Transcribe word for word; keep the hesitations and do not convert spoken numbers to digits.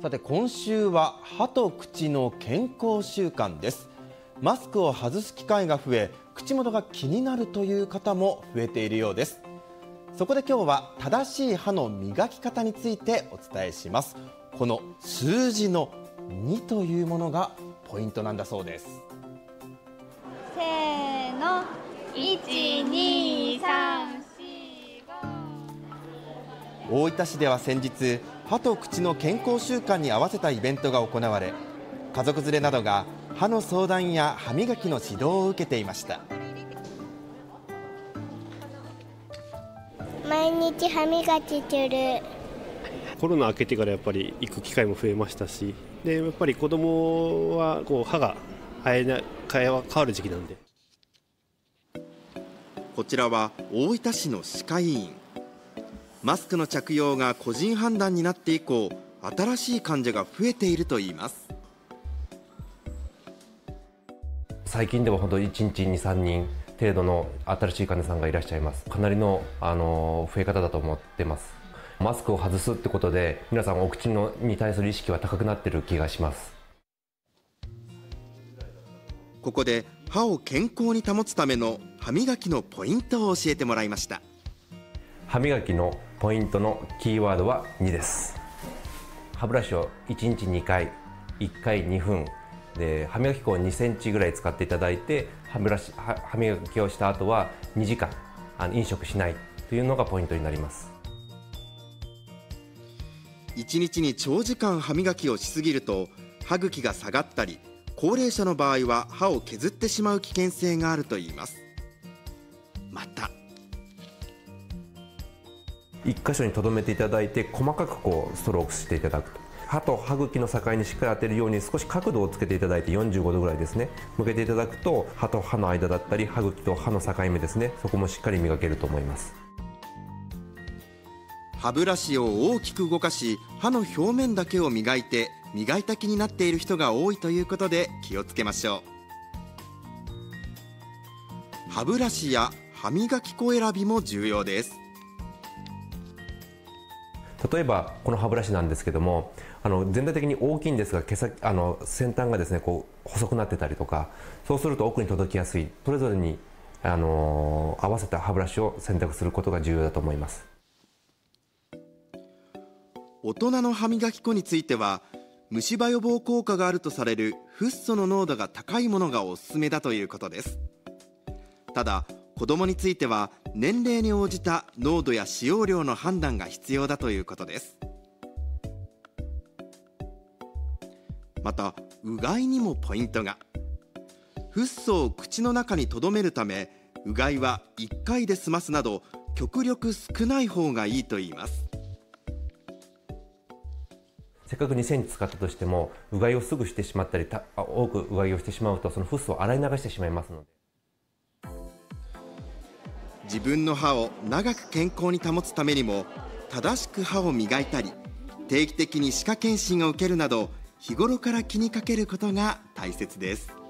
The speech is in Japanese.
さて今週は歯と口の健康週間です。マスクを外す機会が増え、口元が気になるという方も増えているようです。そこで今日は正しい歯の磨き方についてお伝えします。この数字のにというものがポイントなんだそうです。 せーの、いち、に、さん、よん、 ご。大分市では先日、歯と口の健康週間に合わせたイベントが行われ、家族連れなどが歯の相談や歯磨きの指導を受けていました。 毎日歯磨きする。 コロナ明けてからやっぱり行く機会も増えましたし、でやっぱり子供はこう歯が生えな変わる時期なんで。 こちらは大分市の歯科医院。マスクの着用が個人判断になって以降、新しい患者が増えているといいます。 最近では本当いちにちに、さんにん程度の新しい患者さんがいらっしゃいます。かなりの、あの増え方だと思ってます。マスクを外すってことで皆さんお口のに対する意識は高くなっている気がします。 ここで歯を健康に保つための歯磨きのポイントを教えてもらいました。 歯磨きのポイントのキーワードはにです。歯ブラシをいちにちにかい、いっかいにふんで、歯磨き粉をにセンチぐらい使っていただいて、歯ブラシ歯磨きをした後はにじかんあの飲食しないというのがポイントになります。 いちにちに長時間歯磨きをしすぎると歯茎が下がったり、高齢者の場合は歯を削ってしまう危険性があるといいます。また一箇所に留めていただいて、細かくこうストロークしていただくと、歯と歯茎の境にしっかり当てるように少し角度をつけていただいて、よんじゅうごどぐらいですね向けていただくと、歯と歯の間だったり歯茎と歯の境目ですね、そこもしっかり磨けると思います。 歯ブラシを大きく動かし、歯の表面だけを磨いて磨いた気になっている人が多いということで気をつけましょう。歯ブラシや歯磨き粉選びも重要です。 例えばこの歯ブラシなんですけども、あの全体的に大きいんですが、毛先あの先端がですねこう細くなってたりとか、そうすると奥に届きやすい、それぞれにあの合わせた歯ブラシを選択することが重要だと思います。 大人の歯磨き粉については、虫歯予防効果があるとされるフッ素の濃度が高いものがおすすめだということです。ただ子どもについては年齢に応じた濃度や使用量の判断が必要だということです。またうがいにもポイントが。フッ素を口の中に留めるため、うがいはいっかいで済ますなど極力少ない方がいいといいます。 せっかくにセンチ使ったとしても、うがいをすぐしてしまったり、た多くうがいをしてしまうと、そのフッ素を洗い流してしまいますので。 自分の歯を長く健康に保つためにも、正しく歯を磨いたり、定期的に歯科検診を受けるなど、日頃から気にかけることが大切です。